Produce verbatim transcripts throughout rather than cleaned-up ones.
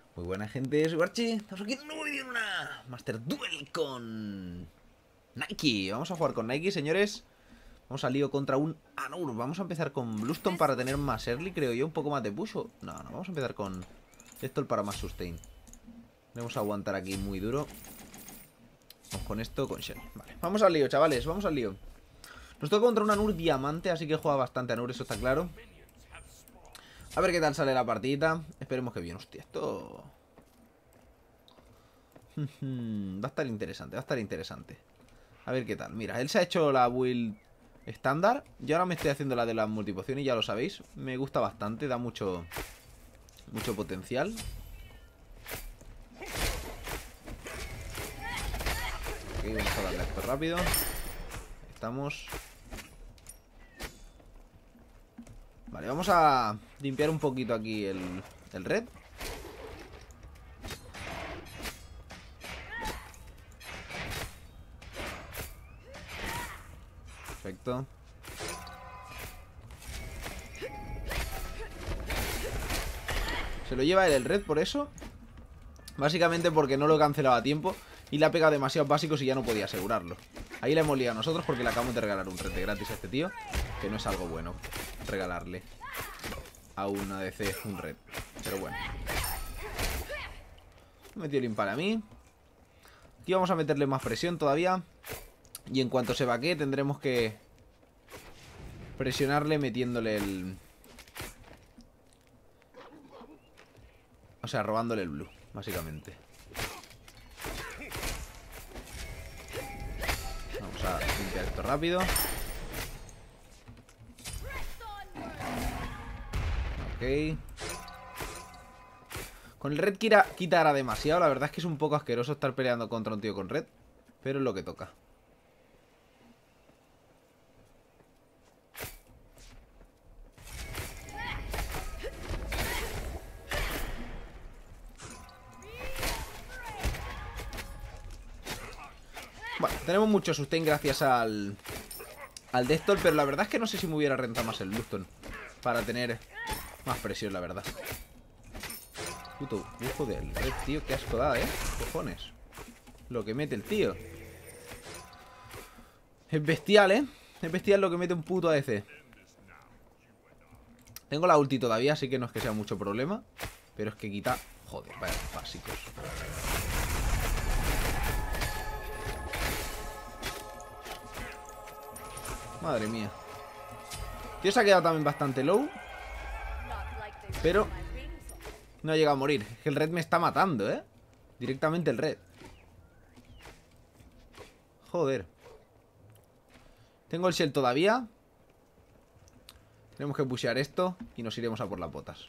Muy buena gente, soy Barchi. Estamos aquí en un nuevo vídeo en una Master Duel con Nike. Vamos a jugar con Nike, señores. Vamos al lío contra un Anur. Vamos a empezar con Bluestone para tener más early, creo yo. Un poco más de push. ¿O? No, no, vamos a empezar con esto para más sustain. Vamos a aguantar aquí muy duro. Vamos con esto, con Shen. Vale, vamos al lío, chavales, vamos al lío. Nos toca contra un Anur diamante, así que juega bastante Anur, eso está claro. A ver qué tal sale la partidita. Esperemos que bien. Hostia, esto... va a estar interesante, va a estar interesante. A ver qué tal. Mira, él se ha hecho la build estándar. Yo ahora me estoy haciendo la de la multipoción y ya lo sabéis. Me gusta bastante, da mucho... mucho potencial. Ok, vamos a darle a esto rápido. Ahí estamos. Vale, vamos a limpiar un poquito aquí el, el red. Perfecto. Se lo lleva él el red por eso. Básicamente porque no lo he cancelado a tiempo y le ha pegado demasiados básicos y ya no podía asegurarlo. Ahí le hemos liado a nosotros porque le acabamos de regalar un red de gratis a este tío, que no es algo bueno regalarle a una A D C un red. Pero bueno. Me metió el impar a mí. Aquí vamos a meterle más presión todavía. Y en cuanto se vaquee tendremos que presionarle metiéndole el... O sea, robándole el blue, básicamente. Vamos a limpiar esto rápido. Ok. Con el red quita, quitará demasiado. La verdad es que es un poco asqueroso estar peleando contra un tío con red, pero es lo que toca. Bueno, tenemos mucho sustain gracias al Al Deathtoll, pero la verdad es que no sé si me hubiera rentado más el Bluestone para tener más presión, la verdad. Puto bujo del red, tío, qué asco da, eh. Cojones. Lo que mete el tío. Es bestial, eh. Es bestial lo que mete un puto A D C. Tengo la ulti todavía, así que no es que sea mucho problema. Pero es que quita... Joder, vaya básicos. Madre mía. Tío, se ha quedado también bastante low. Pero no ha llegado a morir. Es que el red me está matando, ¿eh? Directamente el red. Joder. Tengo el shell todavía. Tenemos que pushear esto y nos iremos a por las botas.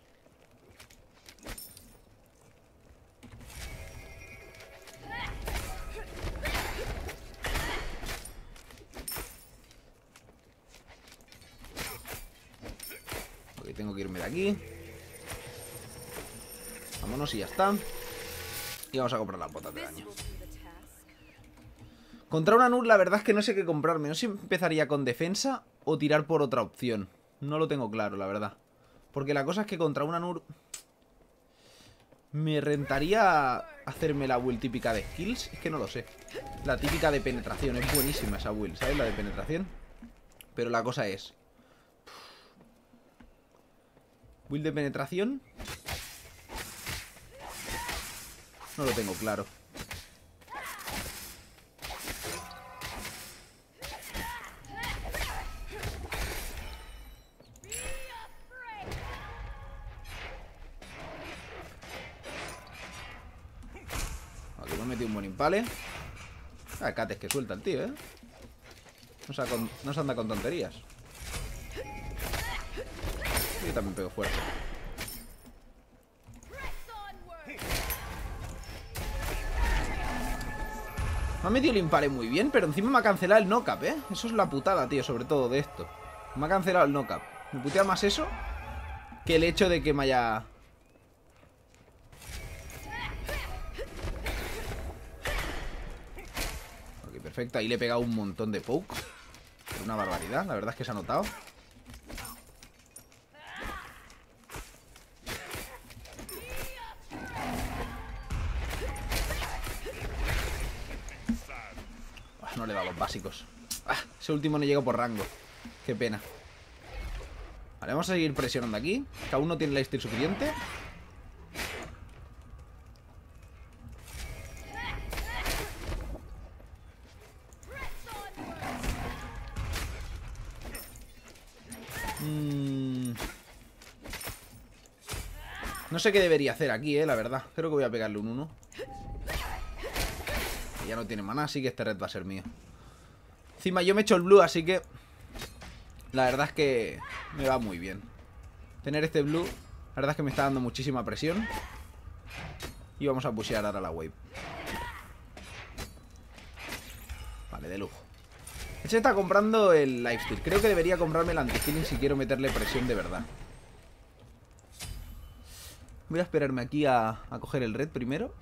Ok, tengo que irme de aquí. Vámonos y ya está. Y vamos a comprar las botas de daño. Contra un Anur la verdad es que no sé qué comprarme. No sé si empezaría con defensa o tirar por otra opción. No lo tengo claro, la verdad. Porque la cosa es que contra un Anur me rentaría hacerme la build típica de skills. Es que no lo sé. La típica de penetración. Es buenísima esa build, ¿sabes? La de penetración. Pero la cosa es... Build de penetración... No lo tengo claro. Aquí me he metido un buen impale. Ah, cates que suelta el tío, ¿eh? No se, con... no se anda con tonterías. Yo también pego fuerte. Me ha metido el impale muy bien, pero encima me ha cancelado el knock-up, ¿eh? Eso es la putada, tío, sobre todo de esto. Me ha cancelado el knock-up. Me putea más eso que el hecho de que me haya... Ok, perfecto. Ahí le he pegado un montón de poke. Una barbaridad, la verdad es que se ha notado. no le he dado los básicos. Ah, ese último no llega por rango. Qué pena. Vale, vamos a seguir presionando aquí. Que aún no tiene lifesteal suficiente. Mm. No sé qué debería hacer aquí, eh, la verdad. Creo que voy a pegarle un uno. Ya no tiene maná, así que este red va a ser mío. Encima yo me echo el blue, así que la verdad es que me va muy bien. Tener este blue, la verdad es que me está dando muchísima presión. Y vamos a pushear ahora la wave. Vale, de lujo. Este está comprando el lifesteal. Creo que debería comprarme el anti-healing si quiero meterle presión de verdad. Voy a esperarme aquí a, a coger el red primero.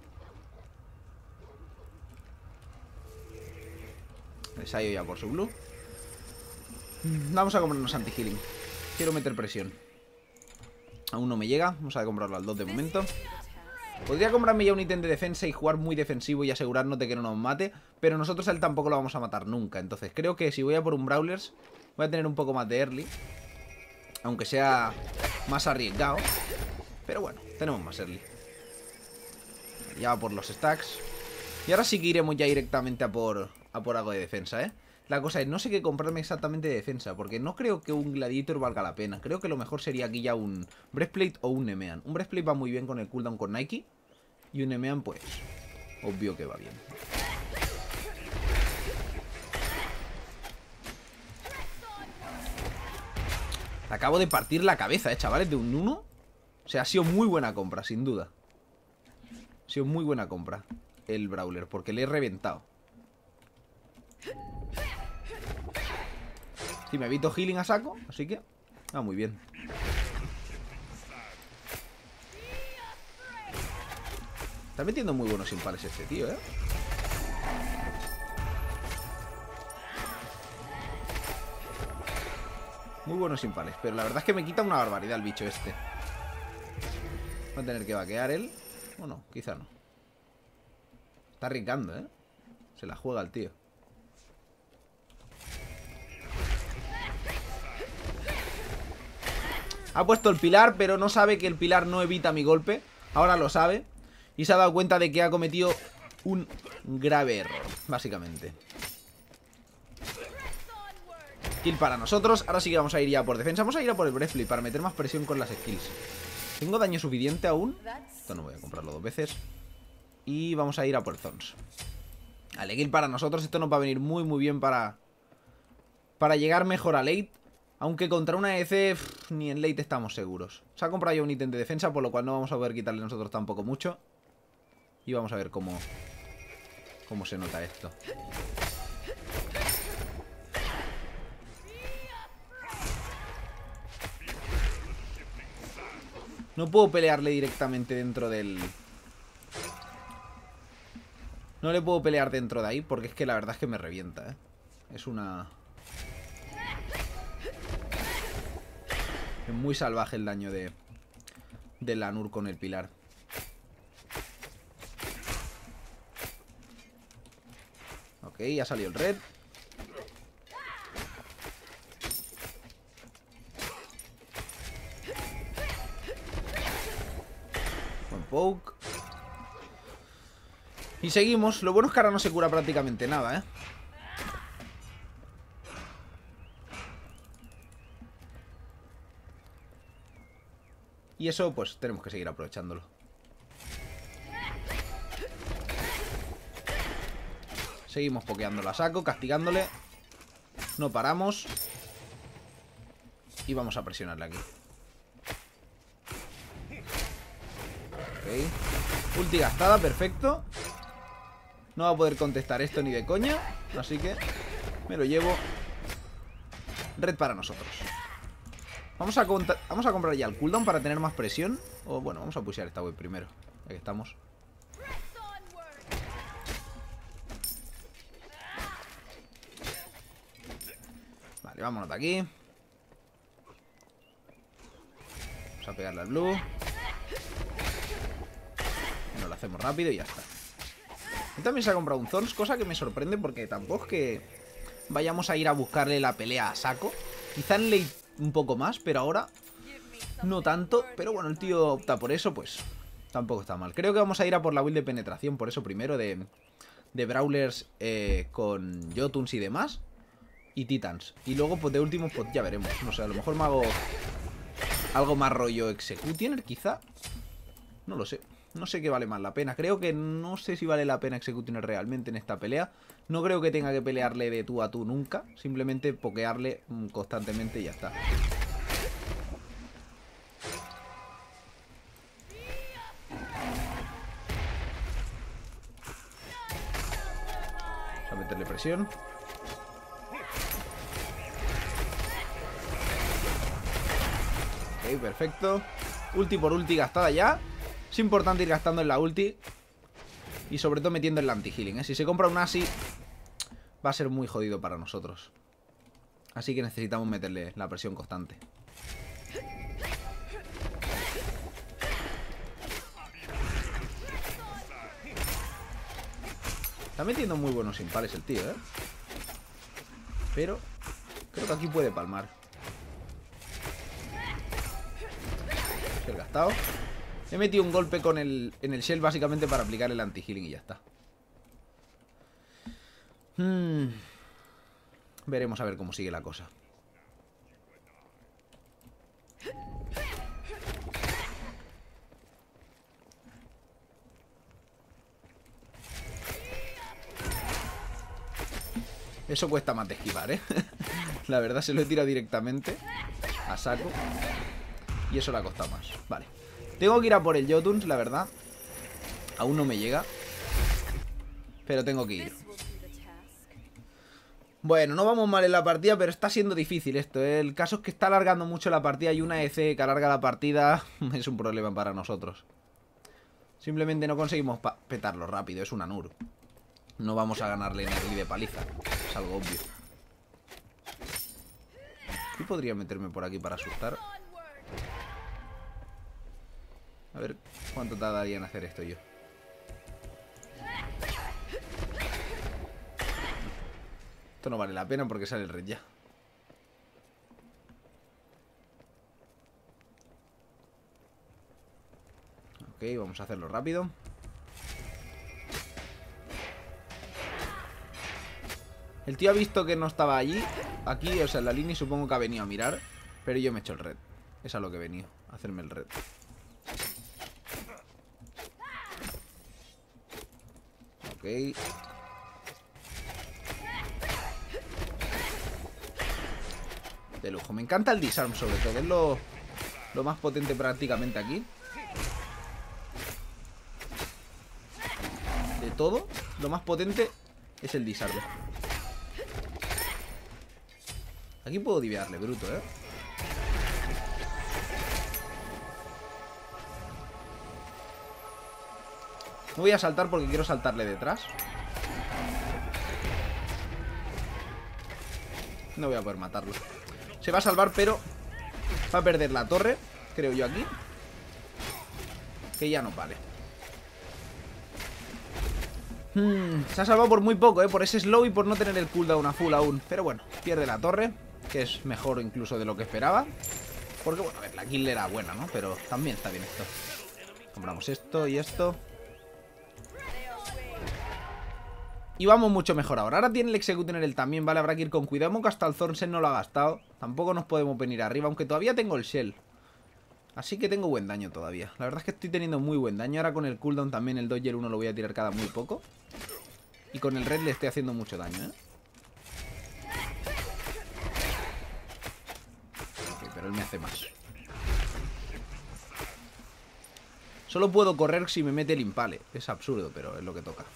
Se ha ido ya por su blue. Vamos a comprarnos anti-healing. Quiero meter presión. Aún no me llega. Vamos a comprarlo al dos de momento. Podría comprarme ya un ítem de defensa y jugar muy defensivo y asegurarnos de que no nos mate. Pero nosotros a él tampoco lo vamos a matar nunca. Entonces creo que si voy a por un Brawlers voy a tener un poco más de early. Aunque sea más arriesgado. Pero bueno, tenemos más early. Ya va por los stacks. Y ahora sí que iremos ya directamente a por, a por algo de defensa, ¿eh? La cosa es, no sé qué comprarme exactamente de defensa, porque no creo que un Gladiator valga la pena. Creo que lo mejor sería aquí ya un Breastplate o un Nemean. Un Breastplate va muy bien con el cooldown con Nike. Y un Nemean, pues, obvio que va bien. Acabo de partir la cabeza, eh, chavales, de un uno. O sea, ha sido muy buena compra, sin duda. Ha sido muy buena compra el Brawler, porque le he reventado. Sí, me evito healing a saco, así que va muy bien. Está metiendo muy buenos impales este tío, ¿eh? Muy buenos impales, pero la verdad es que me quita una barbaridad el bicho este. Va a tener que vaquear él. O no, quizá no. Está arriesgando, ¿eh? Se la juega el tío. Ha puesto el pilar, pero no sabe que el pilar no evita mi golpe. Ahora lo sabe. Y se ha dado cuenta de que ha cometido un grave error, básicamente. Kill para nosotros. Ahora sí que vamos a ir ya por defensa. Vamos a ir a por el Breastplate para meter más presión con las skills. ¿Tengo daño suficiente aún? Esto no voy a comprarlo dos veces. Y vamos a ir a por Zons. Vale, kill para nosotros. Esto nos va a venir muy muy bien para Para llegar mejor a late. Aunque contra una E C pff, ni en late estamos seguros. Se ha comprado ya un ítem de defensa, por lo cual no vamos a poder quitarle nosotros tampoco mucho. Y vamos a ver cómo Cómo se nota esto. No puedo pelearle directamente dentro del... No le puedo pelear dentro de ahí, porque es que la verdad es que me revienta, ¿eh? Es una... Es muy salvaje el daño de... de Lanur con el pilar. Ok, ya salió el red. Buen poke. Y seguimos. Lo bueno es que ahora no se cura prácticamente nada, ¿eh? Y eso, pues, tenemos que seguir aprovechándolo. Seguimos pokeándolo a saco, castigándole. No paramos. Y vamos a presionarle aquí. Ok. Ulti gastada, perfecto. No va a poder contestar esto ni de coña. Así que me lo llevo. Red para nosotros. Vamos a, vamos a comprar ya el cooldown para tener más presión. O bueno, vamos a pushear esta web primero, ya que estamos. Vale, vámonos de aquí. Vamos a pegarle al blue. Nos lo hacemos rápido y ya está. Él también se ha comprado un Thorns, cosa que me sorprende porque tampoco es que vayamos a ir a buscarle la pelea a saco. Quizá en late un poco más, pero ahora no tanto. Pero bueno, el tío opta por eso, pues tampoco está mal. Creo que vamos a ir a por la build de penetración, por eso primero, de, de Brawlers eh, con Jotuns y demás. Y Titans. Y luego, pues de último, pues ya veremos. No sé, a lo mejor me hago algo más rollo Executioner, quizá. No lo sé. No sé qué vale más la pena. Creo que no sé si vale la pena Executioner realmente en esta pelea. No creo que tenga que pelearle de tú a tú nunca. Simplemente pokearle constantemente y ya está. Vamos a meterle presión. Ok, perfecto. Ulti por ulti gastada ya. Es importante ir gastando en la ulti. Y sobre todo metiendo en la anti-healing, ¿eh? Si se compra un Asi, va a ser muy jodido para nosotros. Así que necesitamos meterle la presión constante. Está metiendo muy buenos impales el tío, ¿eh? Pero creo que aquí puede palmar. El gastado. He metido un golpe con el, en el shell básicamente para aplicar el anti-healing y ya está. Hmm. Veremos a ver cómo sigue la cosa. Eso cuesta más de esquivar, ¿eh? La verdad se lo he tirado directamente a saco. Y eso le ha costado más. Vale. Tengo que ir a por el Jotuns, la verdad. Aún no me llega. Pero tengo que ir. Bueno, no vamos mal en la partida, pero está siendo difícil esto, ¿eh? El caso es que está alargando mucho la partida y una E C que alarga la partida es un problema para nosotros. Simplemente no conseguimos petarlo rápido, es un Anur. No vamos a ganarle en el de paliza. Es algo obvio. ¿Y podría meterme por aquí para asustar? A ver cuánto tardaría en hacer esto yo. Esto no vale la pena porque sale el red ya. Ok, vamos a hacerlo rápido. El tío ha visto que no estaba allí. Aquí, o sea, en la línea, y supongo que ha venido a mirar. Pero yo me he hecho el red. Es a lo que he venido, a hacerme el red. Ok. De lujo. Me encanta el disarm sobre todo. Es lo, lo más potente prácticamente aquí. De todo, lo más potente es el disarm. Aquí puedo divearle, bruto, ¿eh? No voy a saltar porque quiero saltarle detrás. No voy a poder matarlo. Se va a salvar, pero va a perder la torre, creo yo aquí. Que ya no vale. hmm, Se ha salvado por muy poco, ¿eh? Por ese slow y por no tener el cooldown a full aún. Pero bueno, pierde la torre, que es mejor incluso de lo que esperaba. Porque bueno, a ver, la kill era buena, ¿no? Pero también está bien esto. Compramos esto y esto. Y vamos mucho mejor ahora. Ahora tiene el Executioner él también, ¿vale? Habrá que ir con cuidado, que hasta el Thornsen no lo ha gastado. Tampoco nos podemos venir arriba, aunque todavía tengo el Shell. Así que tengo buen daño todavía. La verdad es que estoy teniendo muy buen daño. Ahora con el cooldown también el Dodger uno lo voy a tirar cada muy poco. Y con el Red le estoy haciendo mucho daño, ¿eh? Ok, pero él me hace más. Solo puedo correr si me mete el Impale. Es absurdo, pero es lo que toca.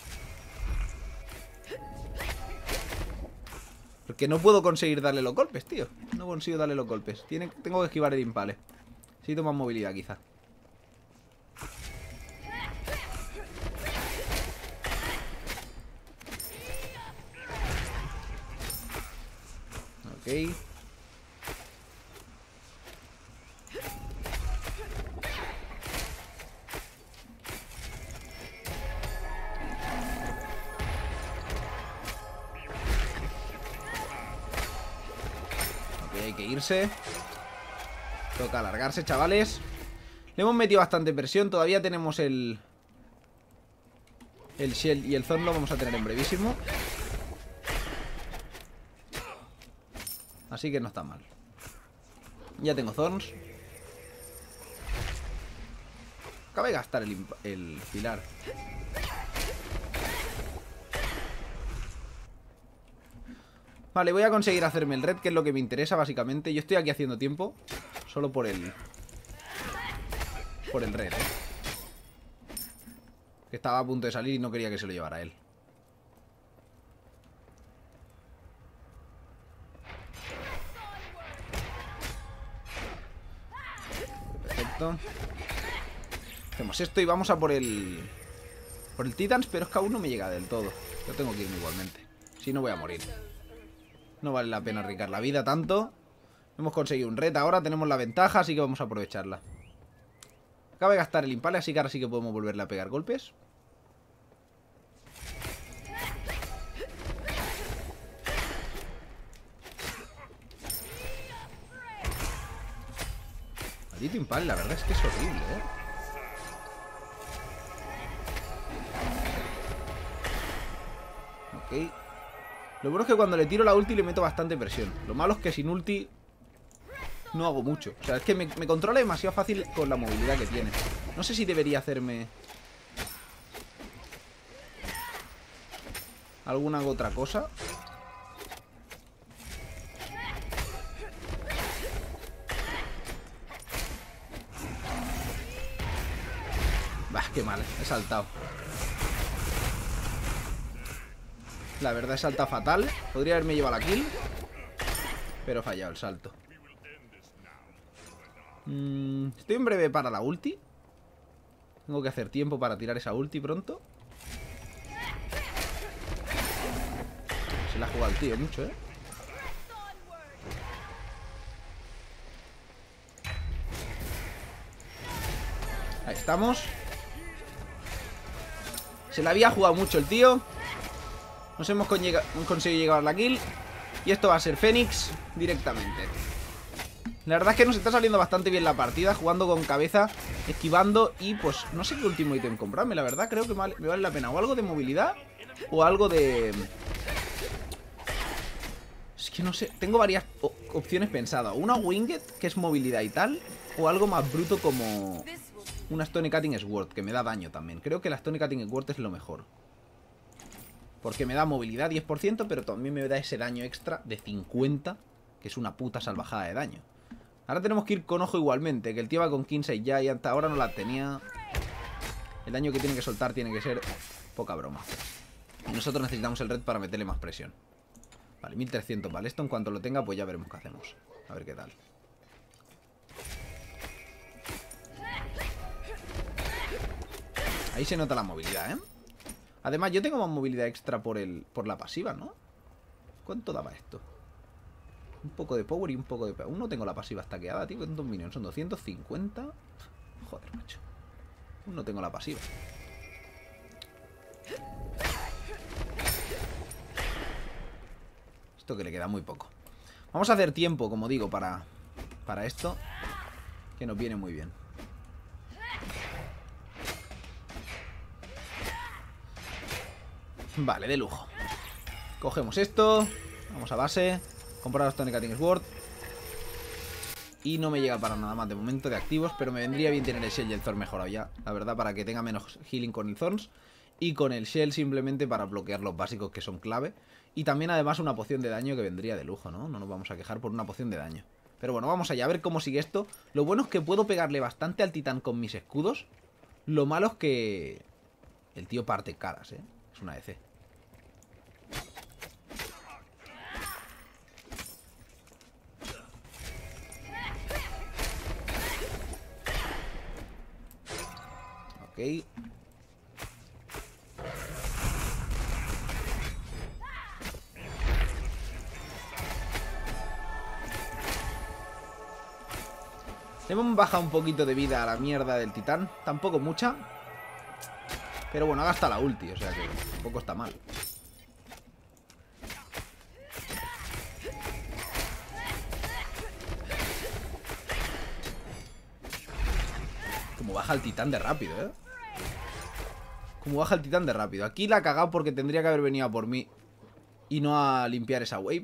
Porque no puedo conseguir darle los golpes, tío. No consigo darle los golpes. Tiene, tengo que esquivar el Impale. Necesito más movilidad, quizá. Ok. que irse. Toca alargarse, chavales. Le hemos metido bastante presión. Todavía tenemos el... El Shell y el Thorn lo vamos a tener en brevísimo. Así que no está mal. Ya tengo Thorns. Acaba de gastar el, el pilar. Vale, voy a conseguir hacerme el red, que es lo que me interesa básicamente. Yo estoy aquí haciendo tiempo solo por el... Por el red, ¿eh? Que estaba a punto de salir y no quería que se lo llevara él. Perfecto. Hacemos esto y vamos a por el... Por el Titans, pero es que aún no me llega del todo. Yo tengo que irme igualmente. Si no voy a morir. No vale la pena arriesgar la vida tanto. Hemos conseguido un red ahora, tenemos la ventaja, así que vamos a aprovecharla. Acaba de gastar el Impale, así que ahora sí que podemos volverle a pegar golpes. Maldito Impale, la verdad es que es horrible, ¿eh? Ok. Lo bueno es que cuando le tiro la ulti le meto bastante presión. Lo malo es que sin ulti no hago mucho. O sea, es que me, me controla demasiado fácil con la movilidad que tiene. No sé si debería hacerme alguna otra cosa. Bah, qué mal, he saltado. La verdad he saltado fatal. Podría haberme llevado la kill, pero he fallado el salto. mm, Estoy en breve para la ulti. Tengo que hacer tiempo para tirar esa ulti pronto. Se la ha jugado el tío mucho, ¿eh? Ahí estamos. Se la había jugado mucho el tío. Nos hemos conseguido llegar a la kill. Y esto va a ser Fénix directamente. La verdad es que nos está saliendo bastante bien la partida, jugando con cabeza, esquivando. Y pues no sé qué último ítem comprarme. La verdad creo que me vale la pena. O algo de movilidad, o algo de... Es que no sé, tengo varias opciones pensadas. Una Winged, que es movilidad y tal. O algo más bruto como una Stone Cutting Sword, que me da daño también. Creo que la Stone Cutting Sword es lo mejor, porque me da movilidad diez por ciento, pero también me da ese daño extra de cincuenta, que es una puta salvajada de daño. Ahora tenemos que ir con ojo igualmente, que el tío va con quince ya y hasta ahora no la tenía. El daño que tiene que soltar tiene que ser poca broma. Y nosotros necesitamos el red para meterle más presión. Vale, mil trescientos, vale. Esto en cuanto lo tenga, pues ya veremos qué hacemos. A ver qué tal. Ahí se nota la movilidad, ¿eh? Además, yo tengo más movilidad extra por el por la pasiva, ¿no? ¿Cuánto daba esto? Un poco de power y un poco de... Aún no tengo la pasiva stackeada, tío. ¿Cuántos minions? Son doscientos cincuenta. Joder, macho. Aún no tengo la pasiva. Esto que le queda muy poco. Vamos a hacer tiempo, como digo, para, para esto, que nos viene muy bien. Vale, de lujo. Cogemos esto. Vamos a base. Comprar los Stone Cutting Sword. Y no me llega para nada más de momento de activos, pero me vendría bien tener el Shell y el Thorn mejorado ya, la verdad, para que tenga menos healing con el Thorns. Y con el Shell simplemente para bloquear los básicos, que son clave. Y también además una poción de daño que vendría de lujo, ¿no? No nos vamos a quejar por una poción de daño. Pero bueno, vamos allá, a ver cómo sigue esto. Lo bueno es que puedo pegarle bastante al titán con mis escudos. Lo malo es que el tío parte caras, ¿eh? Es una E C. Ok. Hemos bajado un poquito de vida a la mierda del titán. Tampoco mucha. Pero bueno, ha gastado la ulti, o sea que tampoco está mal. baja el titán de rápido, ¿eh? Como baja el titán de rápido. Aquí la ha cagado porque tendría que haber venido a por mí y no a limpiar esa wave.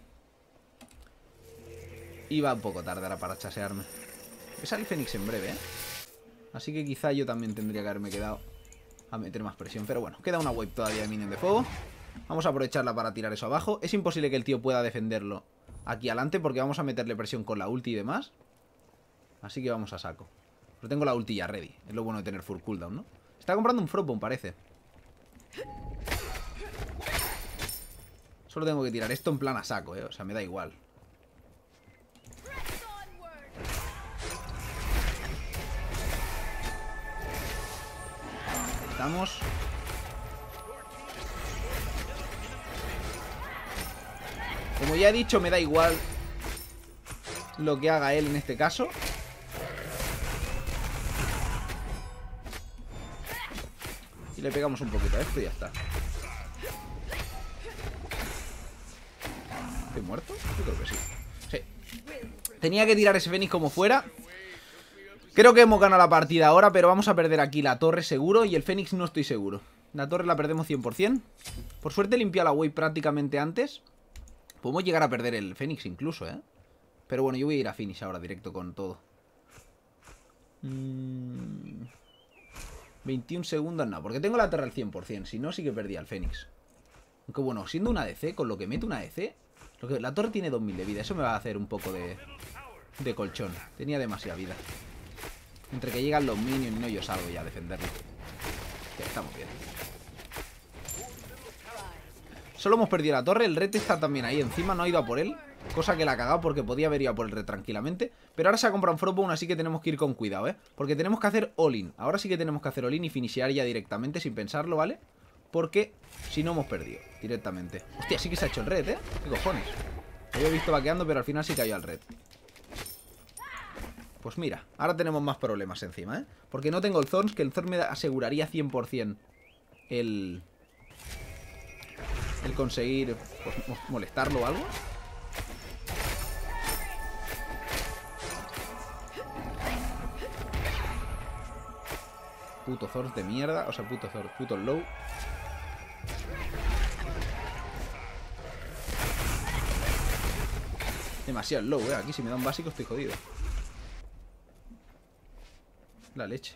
Y va un poco tarde ahora para chasearme. Me sale el Fénix en breve, ¿eh? Así que quizá yo también tendría que haberme quedado a meter más presión. Pero bueno, queda una wave todavía de minion de fuego. Vamos a aprovecharla para tirar eso abajo. Es imposible que el tío pueda defenderlo aquí adelante porque vamos a meterle presión con la ulti y demás. Así que vamos a saco. Pero tengo la ulti ya ready. Es lo bueno de tener full cooldown, ¿no? Está comprando un Frostbone, parece. Solo tengo que tirar esto en plan a saco, ¿eh? O sea, me da igual. Estamos. Como ya he dicho, me da igual lo que haga él en este caso. Y le pegamos un poquito a esto y ya está. ¿Estoy muerto? Yo creo que sí. Sí. Tenía que tirar ese Fénix como fuera. Creo que hemos ganado la partida ahora, pero vamos a perder aquí la torre seguro. Y el Fénix no estoy seguro. La torre la perdemos cien por cien. Por suerte he limpiado la wave prácticamente antes. Podemos llegar a perder el Fénix incluso, ¿eh? Pero bueno, yo voy a ir a finish ahora directo con todo. Mm... veintiún segundos, no, porque tengo la torre al cien por cien. Si no, sí que perdía el Fénix. Aunque bueno, siendo una A D C, con lo que mete una A D C, lo que, la torre tiene dos mil de vida. Eso me va a hacer un poco de, de colchón. Tenía demasiada vida. Entre que llegan los minions y no, yo salgo ya a defenderlo. Ya, estamos bien. Solo hemos perdido la torre. El red está también ahí encima. No ha ido a por él. Cosa que la ha cagado porque podía haber ido a por el red tranquilamente. Pero ahora se ha comprado un Frostbone, así que tenemos que ir con cuidado, ¿eh? Porque tenemos que hacer all-in. Ahora sí que tenemos que hacer all-in y finishear ya directamente sin pensarlo, ¿vale? Porque si no hemos perdido directamente. Hostia, sí que se ha hecho el red, ¿eh? ¿Qué cojones? Lo había visto vaqueando, pero al final sí cayó al red. Pues mira, ahora tenemos más problemas encima, ¿eh? Porque no tengo el Thorns, que el Thorns me aseguraría cien por cien el... El conseguir pues, molestarlo o algo. Puto Thorns de mierda. O sea, puto Thorns, puto low. Demasiado low, eh. Aquí si me da un básico estoy jodido. La leche.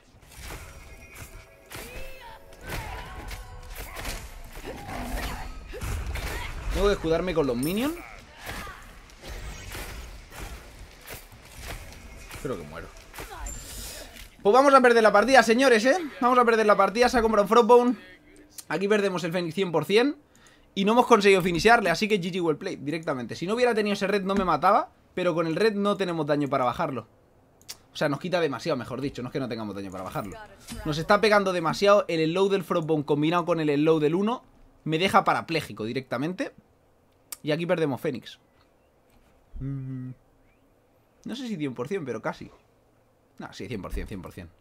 Tengo que escudarme con los minions. Creo que muero. Pues vamos a perder la partida, señores, ¿eh? Vamos a perder la partida. Se ha comprado un Frostbone. Aquí perdemos el Fénix cien por cien. Y no hemos conseguido finishearle, así que G G well played directamente. Si no hubiera tenido ese red no me mataba. Pero con el red no tenemos daño para bajarlo. O sea, nos quita demasiado, mejor dicho. No es que no tengamos daño para bajarlo. Nos está pegando demasiado. El slow del Frostbone combinado con el slow del uno me deja parapléjico directamente. Y aquí perdemos Fénix. mm. No sé si cien por cien, pero casi. No, sí, cien por cien, cien por cien.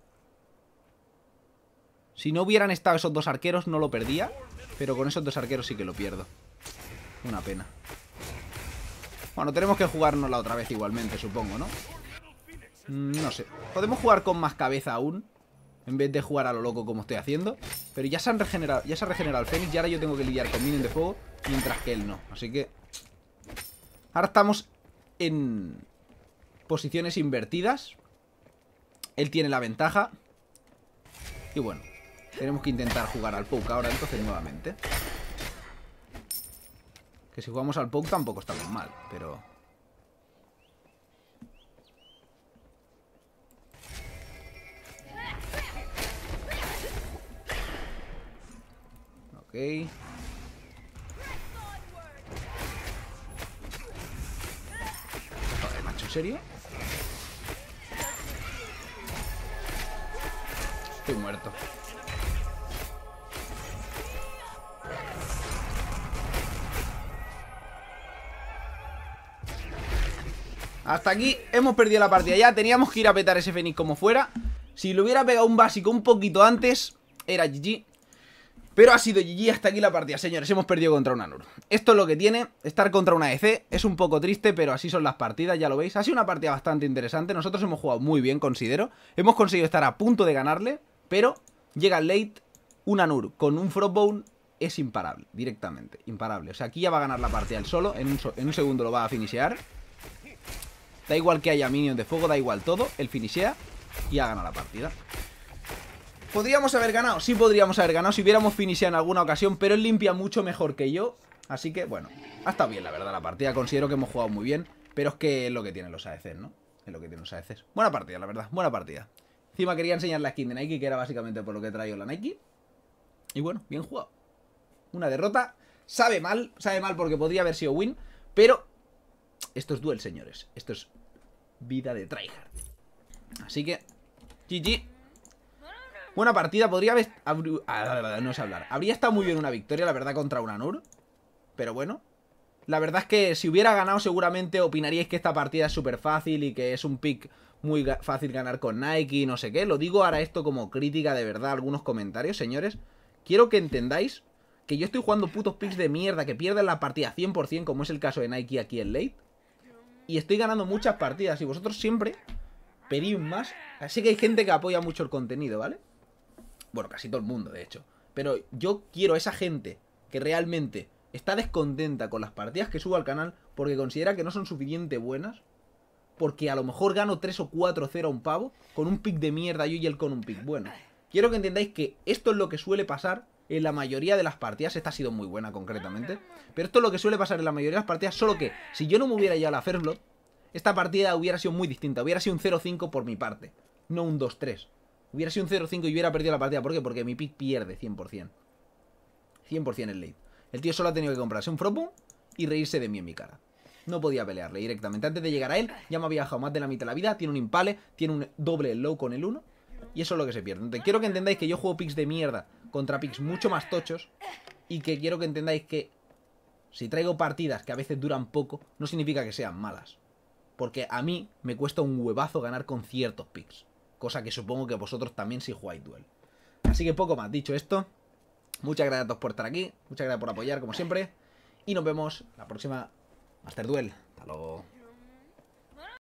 Si no hubieran estado esos dos arqueros no lo perdía. Pero con esos dos arqueros sí que lo pierdo. Una pena. Bueno, tenemos que jugárnosla otra vez igualmente, supongo, ¿no? Mm, no sé. Podemos jugar con más cabeza aún, en vez de jugar a lo loco como estoy haciendo. Pero ya se han regenerado, ya se ha regenerado el Fénix. Y ahora yo tengo que lidiar con minion de fuego, mientras que él no. Así que ahora estamos en posiciones invertidas. Él tiene la ventaja. Y bueno, tenemos que intentar jugar al poke ahora entonces nuevamente. Que si jugamos al poke tampoco estamos mal, pero... Ok. Joder, macho, ¿en serio? Estoy muerto. Hasta aquí hemos perdido la partida ya. Teníamos que ir a petar ese Fénix como fuera. Si le hubiera pegado un básico un poquito antes, era G G. Pero ha sido G G, hasta aquí la partida, señores. Hemos perdido contra un Anur. Esto es lo que tiene, estar contra una A D C. Es un poco triste, pero así son las partidas, ya lo veis. Ha sido una partida bastante interesante. Nosotros hemos jugado muy bien, considero. Hemos conseguido estar a punto de ganarle, pero llega el late, un Anur con un Frostbone es imparable, directamente, imparable. O sea, aquí ya va a ganar la partida él solo. En un, so en un segundo lo va a finishear. Da igual que haya minions de fuego, da igual todo. Él finishea y ha ganado la partida. ¿Podríamos haber ganado? Sí podríamos haber ganado si hubiéramos finisheado en alguna ocasión, pero él limpia mucho mejor que yo. Así que, bueno, ha estado bien, la verdad, la partida. Considero que hemos jugado muy bien, pero es que es lo que tienen los A D Cs, ¿no? Es lo que tienen los A D Cs. Buena partida, la verdad, buena partida. Encima quería enseñar la skin de Nike, que era básicamente por lo que he traído la Nike. Y bueno, bien jugado. Una derrota. Sabe mal, sabe mal porque podría haber sido win, pero esto es duel, señores. Esto es vida de tryhard. Así que, G G. Buena partida, podría haber... No sé hablar. Habría estado muy bien una victoria, la verdad, contra un Anur. Pero bueno. La verdad es que si hubiera ganado seguramente opinaríais que esta partida es súper fácil y que es un pick muy fácil ganar con Nike y no sé qué. Lo digo ahora esto como crítica de verdad, algunos comentarios, señores. Quiero que entendáis que yo estoy jugando putos picks de mierda que pierden la partida cien por cien, como es el caso de Nike aquí en late. Y estoy ganando muchas partidas y vosotros siempre pedís más. Así que hay gente que apoya mucho el contenido, ¿vale? Bueno, casi todo el mundo, de hecho. Pero yo quiero a esa gente que realmente está descontenta con las partidas que subo al canal porque considera que no son suficientemente buenas. Porque a lo mejor gano tres o cuatro cero a un pavo con un pick de mierda yo y él con un pick bueno. Quiero que entendáis que esto es lo que suele pasar en la mayoría de las partidas. Esta ha sido muy buena concretamente. Pero esto es lo que suele pasar en la mayoría de las partidas. Solo que si yo no me hubiera llevado la First Blood, esta partida hubiera sido muy distinta. Hubiera sido un cero cinco por mi parte, no un dos tres. Hubiera sido un cero cinco y hubiera perdido la partida. ¿Por qué? Porque mi pick pierde cien por cien. cien por cien el late. El tío solo ha tenido que comprarse un Frostbone y reírse de mí en mi cara. No podía pelearle directamente. Antes de llegar a él, ya me había bajado más de la mitad de la vida. Tiene un Impale, tiene un doble low con el uno. Y eso es lo que se pierde. Entonces, quiero que entendáis que yo juego picks de mierda contra picks mucho más tochos. Y que quiero que entendáis que si traigo partidas que a veces duran poco, no significa que sean malas. Porque a mí me cuesta un huevazo ganar con ciertos picks. Cosa que supongo que vosotros también si jugáis duel. Así que poco más, dicho esto. Muchas gracias a todos por estar aquí. Muchas gracias por apoyar, como siempre. Y nos vemos la próxima Master Duel. Hasta luego.